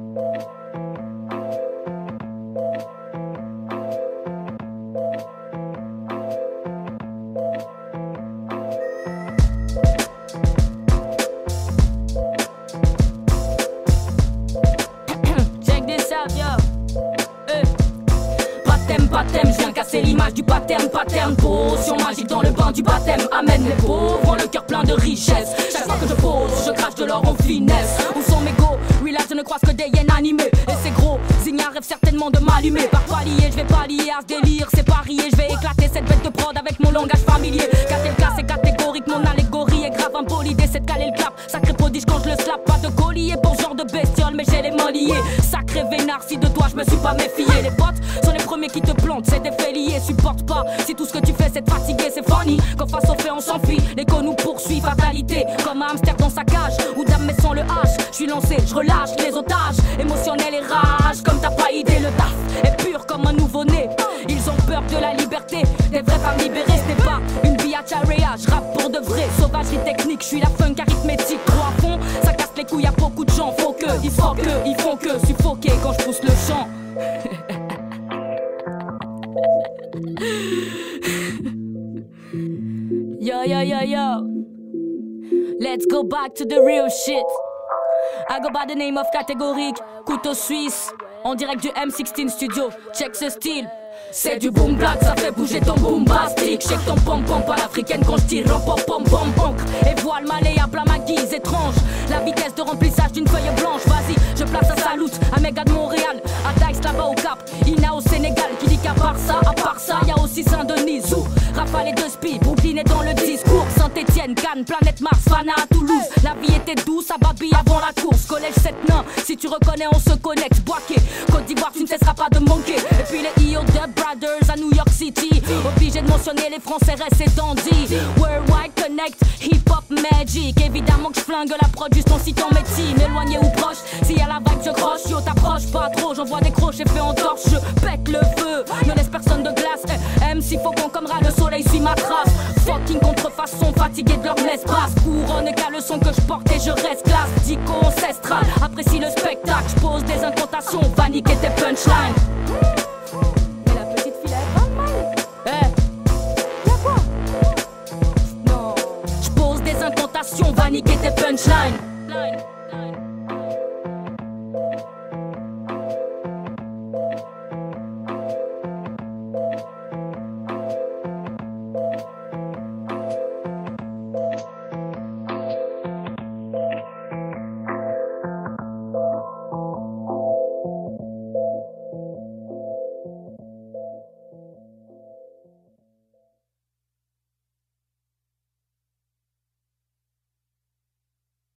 Baptême, je viens casser l'image du pattern, potion magique dans le bain du baptême. Amène les pauvres, ont le cœur plein de richesse. Chaque fois que je pose, je crache de l'or en finesse. Où sont mes go? Relax, je ne croise que des hyènes animées. Et c'est gros, Zigna rêve certainement de m'allumer. Par palier, je vais pallier à ce délire, c'est parier. Je vais éclater cette bête de prod avec mon langage familier. Catel c'est catégorique, mon allégorie est grave impolie. D'essayer de caler le clap, sacré prodige quand je le slap. Pas de collier pour ce genre de bestiole, mais j'ai les mains liées. Sacré vénard, si de toi je me suis pas méfié. Les potes sont les premiers qui te plantent, c'est des faits liés, supporte pas. Si tout ce que tu fais c'est de fatiguer, c'est funny. Quand face au fait on s'enfuit, l'écho nous poursuit, fatalité. Comme un hamster dans sa cage, ou dame mais sans le H. Je suis lancé, je relâche les otages, émotionnel et rage. Comme t'as pas idée, le taf est pur comme un nouveau-né. Ils ont peur de la liberté, des vraies femmes libérées. Ce n'est pas une biatch area, je rappe pour de vrai. Sauvagerie technique, je suis la funk arithmétique. Trop à fond, ça casse les couilles, y'a beaucoup de gens. Faut que, ils font que suffoquer quand je pousse le chant. Yo, yo, yo, yo. Let's go back to the real shit. I go by the name of Catégorique, couteau suisse. En direct du M16 Studio, check ce style. C'est du boom black, ça fait bouger ton bombastique. Shake ton pom-pom à l'africaine quand je tire en pom-pom-pom. Encre et voile malléable à ma guise étrange. La vitesse de remplissage d'une feuille blanche. Vas-y, je place un salut à Méga de Montréal, à Dice là-bas au Cap, Ina au Sénégal. Qui dit qu'à part ça, y'a aussi Saint-Denis. Zou, Rafale et 2 speed, Brooklyn est dans le discours. Saint-Etienne, Cannes, Planète Mars, Fana à Toulouse. La vie était douce à Babi avant la course. Collège 7 nains, si tu reconnais on se connecte. Boaké, Côte d'Ivoire tu ne cesseras pas de manquer. Et puis les IO Dub Brothers à New York City. Obligé de mentionner les Français restent et dandy. Worldwide Connect, Hip Hop Magic. Évidemment que je flingue la prod juste en citant médecine. Éloigné ou proche, s'il y a la vague je croche. Yo t'approches pas trop, j'envoie des crochets faits en torche. Je pète le feu, ne laisse personne de glace. MC faucon comme rat, le soleil suit ma trace. Fucking contrefaçon, fatigué de leur espace. Couronne et le son que je porte et je reste classe. Dico ancestral, apprécie le spectacle. Je pose des incantations, va niquer tes punchlines.